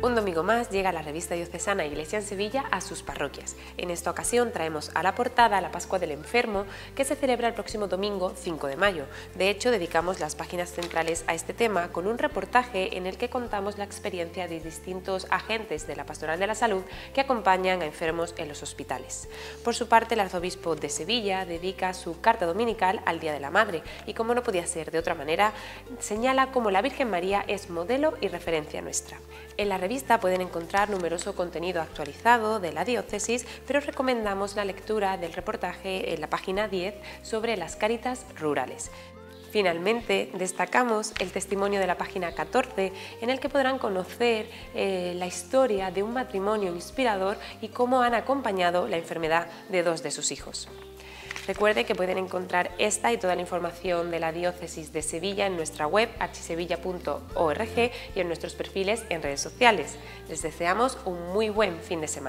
Un domingo más llega la revista diocesana Iglesia en Sevilla a sus parroquias. En esta ocasión traemos a la portada la Pascua del Enfermo, que se celebra el próximo domingo 5 de mayo. De hecho, dedicamos las páginas centrales a este tema con un reportaje en el que contamos la experiencia de distintos agentes de la Pastoral de la Salud que acompañan a enfermos en los hospitales. Por su parte, el arzobispo de Sevilla dedica su carta dominical al Día de la Madre y, como no podía ser de otra manera, señala cómo la Virgen María es modelo y referencia nuestra. En la revista pueden encontrar numeroso contenido actualizado de la diócesis, pero recomendamos la lectura del reportaje en la página 10 sobre las Cáritas rurales. Finalmente, destacamos el testimonio de la página 14, en el que podrán conocer la historia de un matrimonio inspirador y cómo han acompañado la enfermedad de dos de sus hijos. Recuerde que pueden encontrar esta y toda la información de la Diócesis de Sevilla en nuestra web archisevilla.org y en nuestros perfiles en redes sociales. Les deseamos un muy buen fin de semana.